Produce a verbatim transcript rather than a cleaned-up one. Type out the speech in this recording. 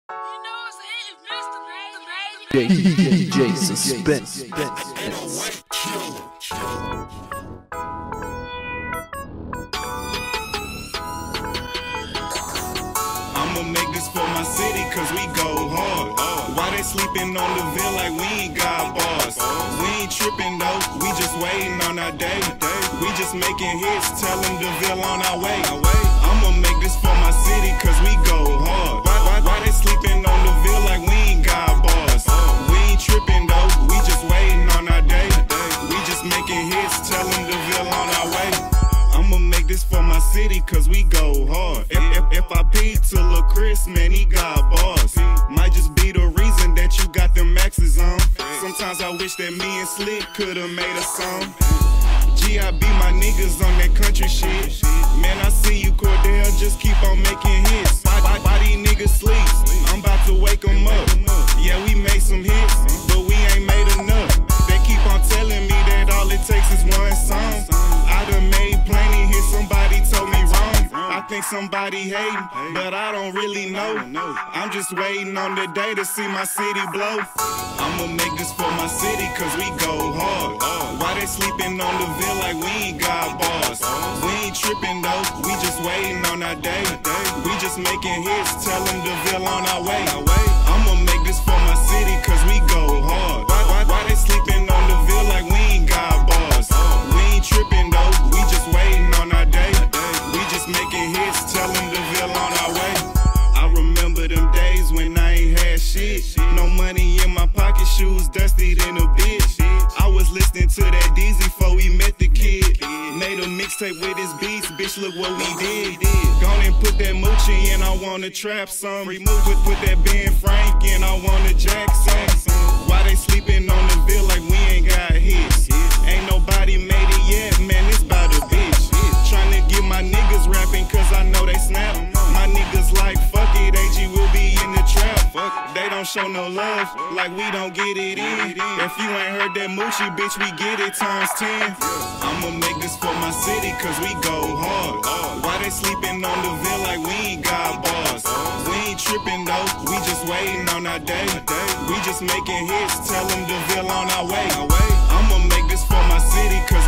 D J Suspense. I'ma make this for my city, cause we go hard. Why they sleeping on the Ville like we ain't got bars? We ain't tripping though, we just waiting on our day. We just making hits, tell them the Ville on our way. I'ma make this for my city, cause we go hard. Why, why, why they sleeping on the Ville like we ain't got bars? We ain't tripping though, we just waiting on our day. We just making hits, tell them the Ville on our way. I'ma make this for my city, cause we go hard. If, if, if I peek to Lil' Chris, man, he got bars. Might just be the reason that you got them maxes on. Sometimes I wish that me and Slick could've made a song. G I be my niggas on that country shit. Man, I see you, Cordell, just keep on making hits. Why, why, why these niggas sleep? I'm about to wake them up. Yeah, we made some hits, but we ain't made enough. They keep on telling me that all it takes is one song. I done made plenty hits, somebody told me wrong. I think somebody hating, but I don't really know. I'm just waiting on the day to see my city blow. I'ma make this for my city, cause we go hard. Why they sleeping on the Ville like we ain't got bars? We ain't tripping though, we just waiting on our day. We just making hits, tell them the Ville on our way. I'ma make this for my city, cause we go hard. Why, why, why they sleeping on the Ville like we ain't got bars? We ain't tripping though, we just waiting on our day. We just making hits, tell them the Ville on our way. I remember them days when I ain't had shit. No money in my pocket, shoes dusty than a bitch. I was listening to that Deezy before we met the kid. Made a mixtape with his beats, bitch, look what we did. Gone and put that Moochie in, I wanna trap some. Put, put that Ben Frank in, I wanna jack some. Why they sleeping on the Ville like we ain't got hits? Ain't nobody made it yet, man, it's about a bitch. Tryna get my niggas rapping cause I know they snap. My niggas like, fuck it, A G will be in the trap. They don't show no love, like we don't get it in. If you ain't heard that Moochie, bitch, we get it times ten. I'ma make this for my city, cause we go hard. Why they sleeping on the Ville like we ain't got bars? We ain't tripping though, we just waiting on our day. We just making hits, tell them the Ville on our way. I'ma make this for my city, cause